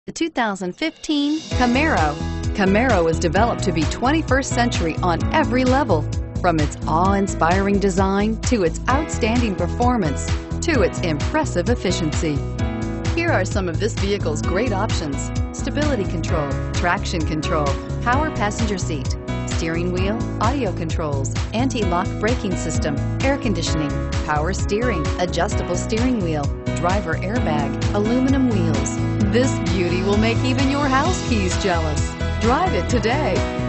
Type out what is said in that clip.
The 2015 Camaro. Camaro was developed to be 21st century on every level, from its awe-inspiring design to its outstanding performance to its impressive efficiency. Here are some of this vehicle's great options: stability control, traction control, power passenger seat, steering wheel audio controls, anti-lock braking system, air conditioning, power steering, adjustable steering wheel, driver airbag, aluminum wheels. This beauty will make even your house keys jealous. Drive it today.